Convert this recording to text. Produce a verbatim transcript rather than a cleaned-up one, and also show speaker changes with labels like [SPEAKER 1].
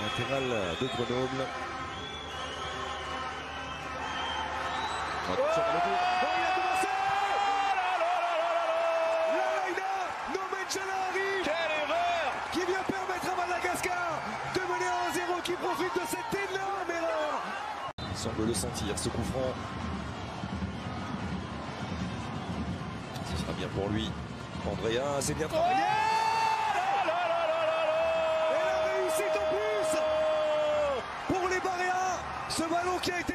[SPEAKER 1] latéral de Grenoble.
[SPEAKER 2] Oh, Attention, Balogun. Oh, il a commencé. La Laïna, Nomen quelle erreur qui vient permettre à Madagascar de mener à un zéro, qui profite de cette énorme erreur.
[SPEAKER 1] Il semble le sentir, ce coup franc. Ce sera bien pour lui. Andrea, c'est bien travaillé.
[SPEAKER 2] Et la réussite en plus pour les Baréens. Ce ballon qui a été